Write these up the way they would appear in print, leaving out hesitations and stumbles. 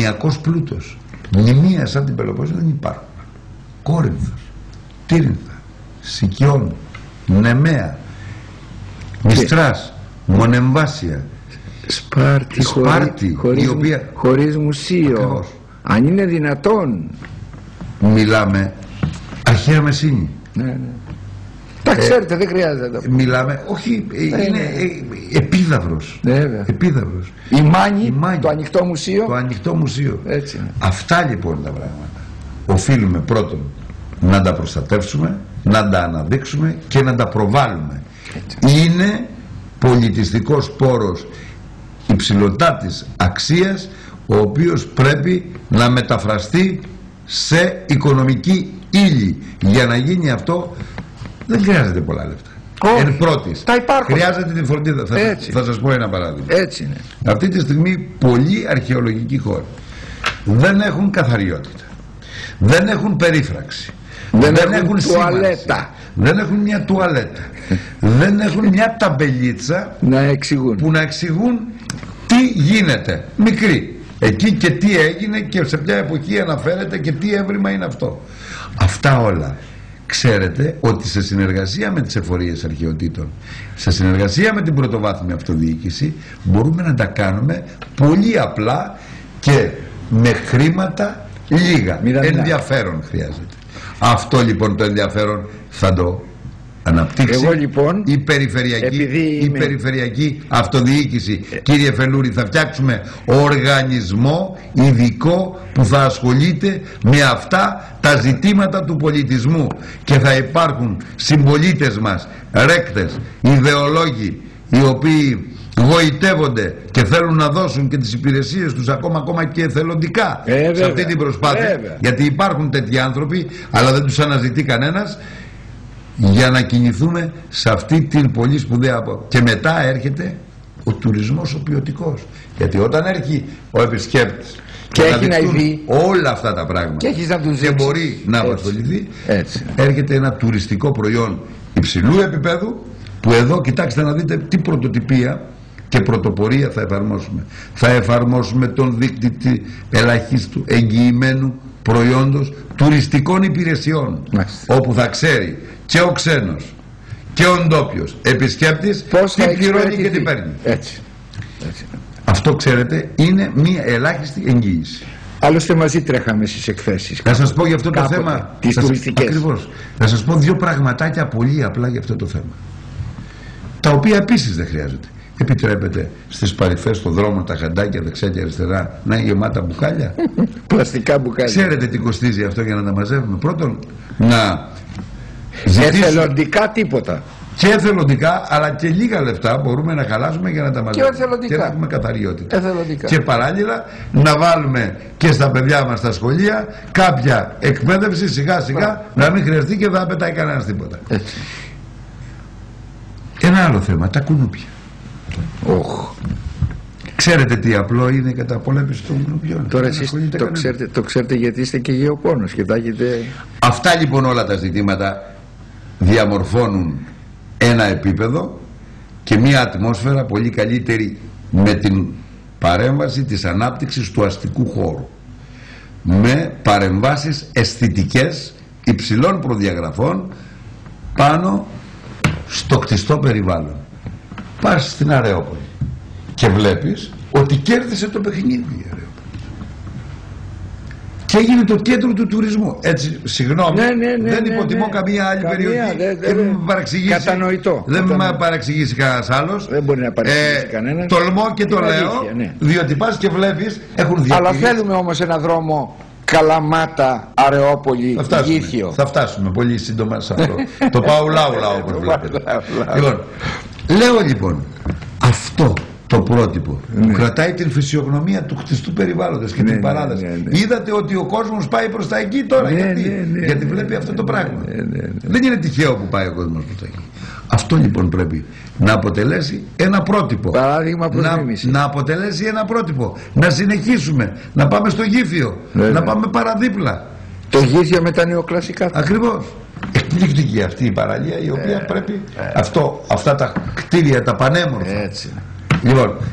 μνημιακός πλούτος. Μνημεία σαν την Πελοπόννησο δεν υπάρχουν. Κόρινθος, Τύρινθα, Σικιών, Νεμαία, Μιστράς, Μονεμβάσια, Σπάρτη, η οποία... χωρίς μουσείο. Ακριβώς. Αν είναι δυνατόν. Μιλάμε αρχαία Μεσίνη. Ναι. Τα ξέρετε, δεν χρειάζεται. Μιλάμε, όχι, είναι επίδαυρος. Επίδαυρος. Η Μάνη, το ανοιχτό μουσείο. Το ανοιχτό μουσείο. Έτσι. Αυτά λοιπόν τα πράγματα. Οφείλουμε πρώτον να τα προστατεύσουμε, να τα αναδείξουμε και να τα προβάλλουμε. Έτσι. Είναι πολιτιστικός πόρος υψηλωτάτης αξίας, ο οποίος πρέπει να μεταφραστεί σε οικονομική ύλη. Για να γίνει αυτό δεν χρειάζεται πολλά λεφτά. Εν πρώτης, χρειάζεται τη φροντίδα. Θα σας πω ένα παράδειγμα. Έτσι είναι. Αυτή τη στιγμή πολλοί αρχαιολογικοί χώροι δεν έχουν καθαριότητα, δεν έχουν περίφραξη, δεν έχουν τουαλέτα, δεν έχουν μια τουαλέτα, δεν έχουν μια ταμπελίτσα που να εξηγούν τι γίνεται μικρή εκεί και τι έγινε και σε ποια εποχή αναφέρεται και τι έβριμα είναι αυτό. Αυτά όλα ξέρετε ότι σε συνεργασία με τις εφορίες αρχαιοτήτων, σε συνεργασία με την πρωτοβάθμια αυτοδιοίκηση, μπορούμε να τα κάνουμε πολύ απλά και με χρήματα λίγα. Ενδιαφέρον χρειάζεται. Αυτό λοιπόν το ενδιαφέρον θα το αναπτύξει λοιπόν, η περιφερειακή αυτοδιοίκηση. Κύριε Φελούρη, θα φτιάξουμε οργανισμό ειδικό που θα ασχολείται με αυτά τα ζητήματα του πολιτισμού και θα υπάρχουν συμπολίτες μας, ρέκτες, ιδεολόγοι, οι οποίοι γοητεύονται και θέλουν να δώσουν και τις υπηρεσίες τους ακόμα και εθελοντικά σε αυτή την προσπάθεια, γιατί υπάρχουν τέτοιοι άνθρωποι αλλά δεν τους αναζητεί κανένας, για να κινηθούμε σε αυτή την πολύ σπουδαία. Και μετά έρχεται ο τουρισμός ο ποιοτικός, γιατί όταν έρχει ο επισκέπτης και έχει να δει όλα αυτά τα πράγματα και μπορεί να απασχοληθεί, έρχεται ένα τουριστικό προϊόν υψηλού επίπεδου, που εδώ κοιτάξτε να δείτε τι πρωτοτυπία και πρωτοπορία θα εφαρμόσουμε. Θα εφαρμόσουμε τον δείκτη ελαχίστου εγγυημένου προϊόντος τουριστικών υπηρεσιών, όπου θα ξέρει και ο ξένος και ο ντόπιος επισκέπτης τι πληρώνει και τι παίρνει. Έτσι. Αυτό ξέρετε είναι μία ελάχιστη εγγύηση. Άλλωστε μαζί τρέχαμε στις εκθέσεις. Θα σας πω για αυτό το θέμα τις τουριστικές. Ακριβώς. Θα σας πω δύο πραγματάκια πολύ απλά για αυτό το θέμα, τα οποία επίσης δεν χρειάζεται. Επιτρέπεται στις παρυφές των δρόμων τα χαντάκια δεξιά και αριστερά να είναι γεμάτα μπουκάλια? Πλαστικά μπουκάλια. Ξέρετε τι κοστίζει αυτό για να τα μαζεύουμε? Πρώτον, να εθελοντικά τίποτα. Και εθελοντικά, αλλά και λίγα λεφτά μπορούμε να χαλάσουμε για να τα μαζεύουμε και να έχουμε καθαριότητα. Και παράλληλα να βάλουμε και στα παιδιά μας στα σχολεία κάποια εκπαίδευση σιγά σιγά, να μην χρειαστεί και δεν πετάει κανένας τίποτα. Ένα άλλο θέμα, τα κουνούπια. Ξέρετε τι απλό είναι η καταπολέμηση των κουνουπιών? Τώρα εσείς το ξέρετε γιατί είστε και γεωπόνος και τα έχετε... Αυτά λοιπόν όλα τα ζητήματα διαμορφώνουν ένα επίπεδο και μια ατμόσφαιρα πολύ καλύτερη με την παρέμβαση της ανάπτυξης του αστικού χώρου, με παρεμβάσεις αισθητικές υψηλών προδιαγραφών πάνω στο κτιστό περιβάλλον. Πας στην Αρεόπολη και βλέπεις ότι κέρδισε το παιχνίδι η Αρεόπολη και έγινε το κέντρο του τουρισμού. Έτσι, συγγνώμη, δεν υποτιμώ καμία άλλη περιοχή. Δεν με παραξηγήσει. Κατανοητό. Δεν με παραξηγήσει κανένας άλλος. Δεν μπορεί να παραξηγήσει κανένας. Τολμώ και το λέω, διότι πας και βλέπεις έχουν διατηρήσει. Αλλά θέλουμε όμως ένα δρόμο Καλαμάτα, Αρεόπολη, Γήθιο. Θα φτάσουμε πολύ σύντομα σε αυτό. Το Παουλάουλα όπως βλέπετε. Λοιπόν, λέω λοιπόν, αυτό το πρότυπο που κρατάει την φυσιογνωμία του χτιστού περιβάλλοντος και την παράδοση. Είδατε ότι ο κόσμος πάει προς τα εκεί τώρα? Γιατί βλέπει αυτό το πράγμα. Δεν είναι τυχαίο που πάει ο κόσμος προς τα εκεί. Αυτό λοιπόν πρέπει να αποτελέσει ένα πρότυπο. Παράδειγμα προς μίμηση. Να αποτελέσει ένα πρότυπο. Να συνεχίσουμε. Να πάμε στο Γήθιο. Να πάμε παραδίπλα. Το Γήθιο με τα νεοκλασικά. Ακριβώς. Εκπληκτική αυτή η παραλία, η οποία πρέπει αυτά τα κτίρια, τα πανέμορφα. Έτσι. Λοιπόν,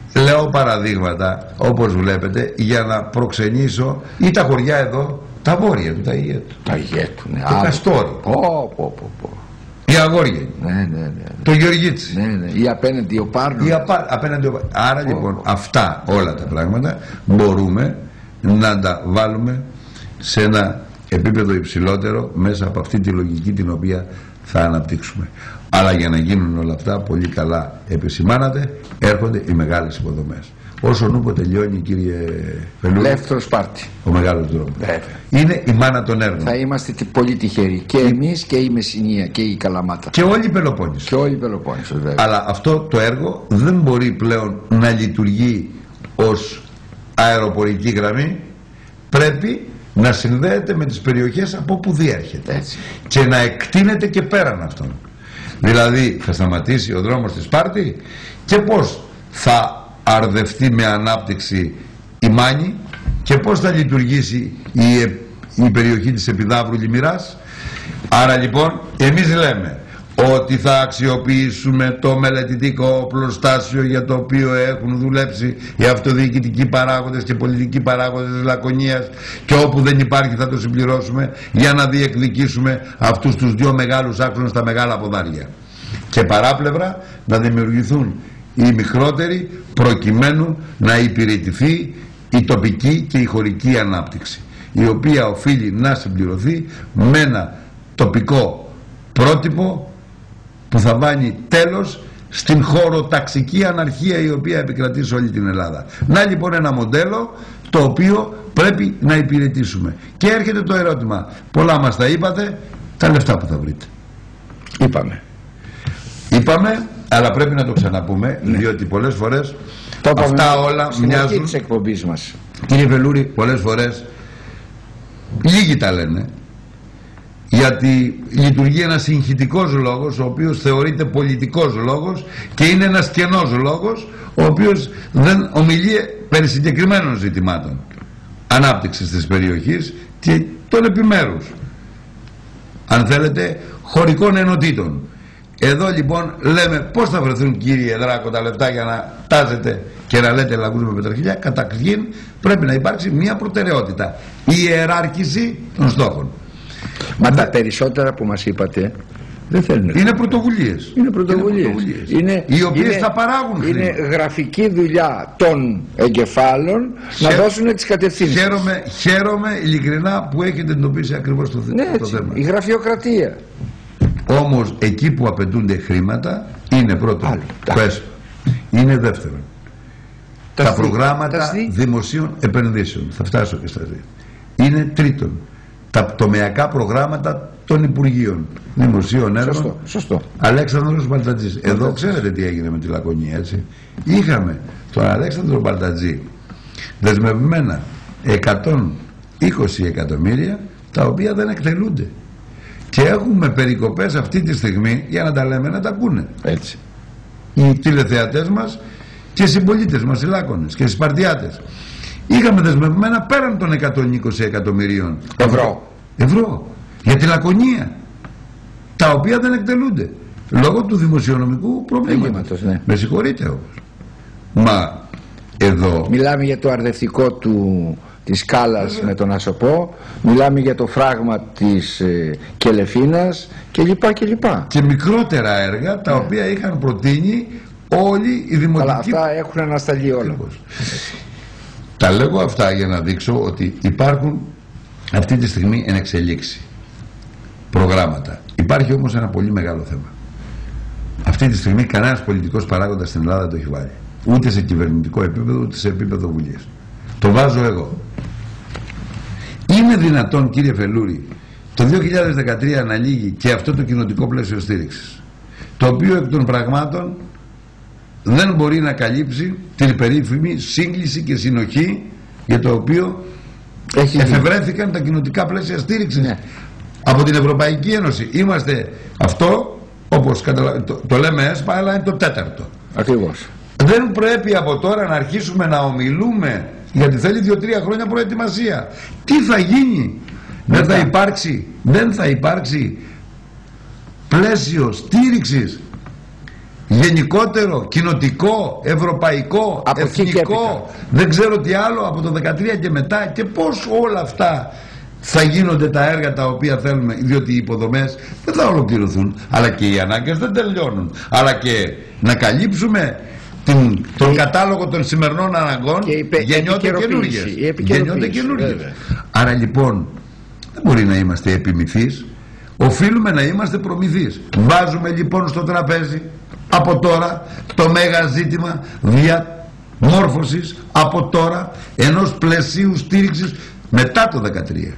λέω παραδείγματα, όπως βλέπετε, για να προξενήσω ή τα χωριά εδώ, τα βόρεια του, τα Αιγέτου. Τα Αιγέτου, ναι. Το Καστόρι. Η Αγόρια. Ναι. Το Γεωργίτσι. Ναι. Ή απέναντι ο Πάρνος. Άρα λοιπόν αυτά όλα τα πράγματα μπορούμε να τα βάλουμε σε ένα επίπεδο υψηλότερο μέσα από αυτή τη λογική την οποία θα αναπτύξουμε. Αλλά για να γίνουν όλα αυτά, πολύ καλά επισημάνατε, έρχονται οι μεγάλες υποδομές. Όσον ούπο τελειώνει, κύριε Φελούρη, Λεύθερος Πάρτι, ο μεγάλος δρόμος είναι η μάνα των έργων. Θα είμαστε πολύ τυχεροί και εμείς και η Μεσσηνία και η Καλαμάτα και όλη η Πελοπόννησο. Και όλη η Πελοπόννησο, βέβαια. Αλλά αυτό το έργο δεν μπορεί πλέον να λειτουργεί ως αεροπορική γραμμή, πρέπει να συνδέεται με τις περιοχές από όπου διέρχεται. Έτσι. Και να εκτείνεται και πέραν αυτών. Δηλαδή θα σταματήσει ο δρόμος της Σπάρτη και πώς θα αρδευτεί με ανάπτυξη η Μάνη και πώς θα λειτουργήσει η περιοχή της Επιδαύρου Λιμιράς. Άρα λοιπόν εμείς λέμε ότι θα αξιοποιήσουμε το μελετητικό οπλοστάσιο για το οποίο έχουν δουλέψει οι αυτοδιοικητικοί παράγοντες και πολιτικοί παράγοντες της Λακωνίας, και όπου δεν υπάρχει θα το συμπληρώσουμε για να διεκδικήσουμε αυτούς τους δύο μεγάλους άξονες, τα μεγάλα ποδάρια. Και παράπλευρα να δημιουργηθούν οι μικρότεροι προκειμένου να υπηρετηθεί η τοπική και η χωρική ανάπτυξη, η οποία οφείλει να συμπληρωθεί με ένα τοπικό πρότυπο που θα βάλει τέλος στην χωροταξική αναρχία η οποία επικρατεί σε όλη την Ελλάδα. Να λοιπόν ένα μοντέλο το οποίο πρέπει να υπηρετήσουμε. Και έρχεται το ερώτημα, πολλά μας τα είπατε, τα λεφτά που θα βρείτε. Είπαμε, αλλά πρέπει να το ξαναπούμε, διότι πολλές φορές αυτά όλα μοιάζουν. Της εκπομπής μας. Κύριε Βελούρη, πολλές φορές λίγοι τα λένε, γιατί λειτουργεί ένας συγχυτικός λόγος, ο οποίος θεωρείται πολιτικός λόγος και είναι ένας κενός λόγος, ο οποίος δεν ομιλεί περί συγκεκριμένων ζητημάτων ανάπτυξης της περιοχής και των επιμέρους, αν θέλετε, χωρικών ενωτήτων. Εδώ λοιπόν λέμε πώς θα βρεθούν, κύριε Δράκο, τα λεφτά για να τάζετε και να λέτε λαγούς με πετραχίλια. Καταρχήν πρέπει να υπάρξει μια προτεραιότητα, η ιεράρχηση των στόχων. Μα τα περισσότερα που μας είπατε δεν θέλουν. Είναι πρωτοβουλίες. Οι οποίες θα παράγουν χρήμα. Είναι γραφική δουλειά των εγκεφάλων να δώσουν τις κατευθύνσεις. Χαίρομαι ειλικρινά που έχετε εντοπίσει ακριβώς το θέμα. Η γραφειοκρατία. Όμως εκεί που απαιτούνται χρήματα είναι πρώτον το ΕΣΠ, είναι δεύτερον τα προγράμματα δημοσίων επενδύσεων, θα φτάσω και στα δύο, είναι τρίτον τα τομεακά προγράμματα των Υπουργείων Δημοσίων Έργων. Σωστό. Αλέξανδρος Μπαλτατζής. Εδώ ξέρετε τι έγινε με τη Λακωνία, έτσι. Είχαμε τον Αλέξανδρο Μπαλτατζή δεσμευμένα 120 εκατομμύρια τα οποία δεν εκτελούνται. Και έχουμε περικοπές αυτή τη στιγμή, για να τα λέμε να τα ακούνε. Έτσι. Οι τηλεθεατές μας και οι συμπολίτες μας, οι Λάκωνες και οι Σπαρτιάτες. Είχαμε δεσμευμένα πέραν των 120 εκατομμυρίων ευρώ για τη Λακωνία, τα οποία δεν εκτελούνται λόγω του δημοσιονομικού προβλήματος. Ναι. Με συγχωρείτε όμως. Μα εδώ μιλάμε για το αρδευτικό της Κάλας με τον Ασοπό, μιλάμε για το φράγμα της Κελεφίνας κλπ. Και μικρότερα έργα τα οποία είχαν προτείνει όλοι οι δημοτικοί. Αλλά αυτά έχουν ανασταλεί όλα. Τα λέγω αυτά για να δείξω ότι υπάρχουν αυτή τη στιγμή εν εξελίξη προγράμματα. Υπάρχει όμως ένα πολύ μεγάλο θέμα. Αυτή τη στιγμή κανένας πολιτικός παράγοντας στην Ελλάδα το έχει βάλει. Ούτε σε κυβερνητικό επίπεδο, ούτε σε επίπεδο βουλής. Το βάζω εγώ. Είναι δυνατόν, κύριε Φελούρη, το 2013 να λύγει και αυτό το κοινοτικό πλαίσιο στήριξης, το οποίο εκ των πραγμάτων δεν μπορεί να καλύψει την περίφημη σύγκληση και συνοχή για το οποίο εφευρέθηκαν τα κοινοτικά πλαίσια στήριξης από την Ευρωπαϊκή Ένωση. Είμαστε αυτό, όπως το λέμε ΕΣΠΑ, αλλά είναι το τέταρτο. Ακριβώς. Δεν πρέπει από τώρα να αρχίσουμε να ομιλούμε, γιατί θέλει 2-3 χρόνια προετοιμασία. Τι θα γίνει? Δεν θα υπάρξει πλαίσιο στήριξης γενικότερο, κοινοτικό, ευρωπαϊκό, από εθνικό, δεν ξέρω τι άλλο από το 13 και μετά, και πώς όλα αυτά θα γίνονται τα έργα τα οποία θέλουμε, διότι οι υποδομές δεν θα ολοκληρωθούν, αλλά και οι ανάγκες δεν τελειώνουν, αλλά και να καλύψουμε τον κατάλογο των σημερινών αναγκών, γεννιόνται καινούργιες. Άρα λοιπόν δεν μπορεί να είμαστε επιμηθείς, οφείλουμε να είμαστε προμηθείς. Βάζουμε λοιπόν στο τραπέζι από τώρα το μέγα ζήτημα διαμόρφωσης από τώρα ενός πλαισίου στήριξης μετά το 2013.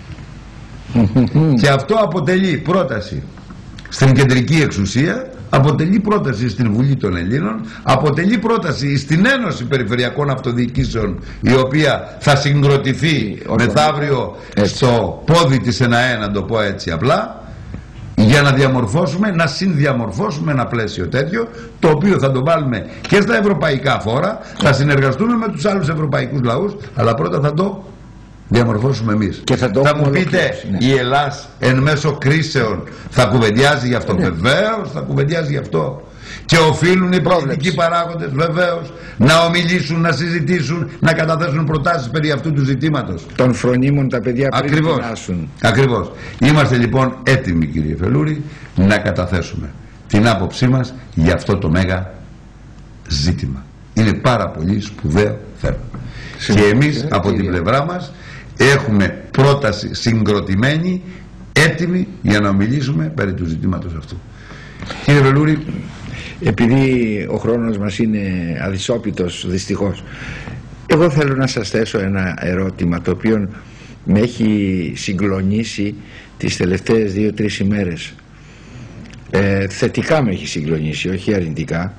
Και αυτό αποτελεί πρόταση στην κεντρική εξουσία, αποτελεί πρόταση στην Βουλή των Ελλήνων, αποτελεί πρόταση στην Ένωση Περιφερειακών Αυτοδιοικήσεων, η οποία θα συγκροτηθεί μεθαύριο στο πόδι της ΕΝΑΕ, να το πω έτσι απλά, για να διαμορφώσουμε, να συνδιαμορφώσουμε ένα πλαίσιο τέτοιο, το οποίο θα το βάλουμε και στα ευρωπαϊκά φόρα, θα συνεργαστούμε με τους άλλους ευρωπαϊκούς λαούς, αλλά πρώτα θα το διαμορφώσουμε εμείς. Και θα μου πείτε, η Ελλάς εν μέσω κρίσεων θα κουβεντιάζει γι' αυτό? Βεβαίως θα κουβεντιάζει γι' αυτό. Και οφείλουν οι πολιτικοί παράγοντες βεβαίως να ομιλήσουν, να συζητήσουν, να καταθέσουν προτάσεις περί αυτού του ζητήματος. Των φρονίμων τα παιδιά πριν πεινάσουν. Ακριβώς. Είμαστε λοιπόν έτοιμοι, κύριε Φελούρη, να καταθέσουμε την άποψή μας για αυτό το μέγα ζήτημα. Είναι πάρα πολύ σπουδαίο θέμα. Και εμείς από την πλευρά μας έχουμε πρόταση συγκροτημένη, έτοιμη για να μιλήσουμε περί του ζητήματος αυτού. Κύριε Βελούρη, επειδή ο χρόνος μας είναι αδυσόπιτος δυστυχώς, εγώ θέλω να σας θέσω ένα ερώτημα το οποίο με έχει συγκλονίσει τις τελευταίες 2-3 ημέρες. Θετικά με έχει συγκλονίσει, όχι αρνητικά.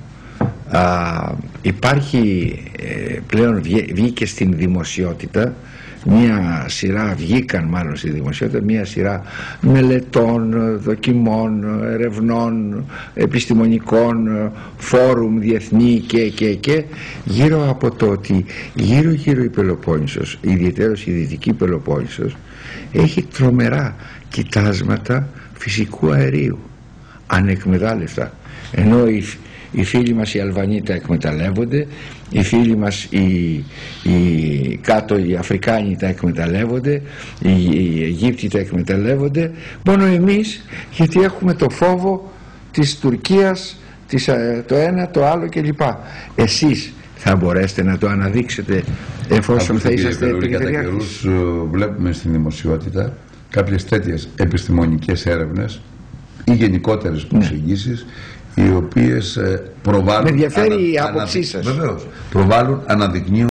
Υπάρχει πλέον, βγήκε στην δημοσιότητα μια σειρά, βγήκαν μάλλον στη δημοσιότητα μια σειρά μελετών, δοκιμών, ερευνών, επιστημονικών, φόρουμ διεθνή και γύρω από το ότι γύρω η Πελοπόννησος, ιδιαίτερως η Δυτική Πελοπόννησος, έχει τρομερά κοιτάσματα φυσικού αερίου ανεκμετάλλευτα, ενώ οι φίλοι μας οι Αλβανοί τα εκμεταλλεύονται, οι φίλοι μας οι κάτω οι Αφρικάνοι τα εκμεταλλεύονται, οι Αιγύπτιοι τα εκμεταλλεύονται, μόνο εμείς, γιατί έχουμε το φόβο της Τουρκίας, το ένα, το άλλο κλπ. Εσείς θα μπορέσετε να το αναδείξετε εφόσον θα είσαστε επικεντριακοί? Κατά καιρούς βλέπουμε στην δημοσιότητα κάποιες τέτοιες επιστημονικές έρευνες ή γενικότερες προσεγγίσεις, οι οποίες προβάλλουν, με ενδιαφέρει η άποψή σας. Βεβαίως, προβάλλουν, αναδεικνύουν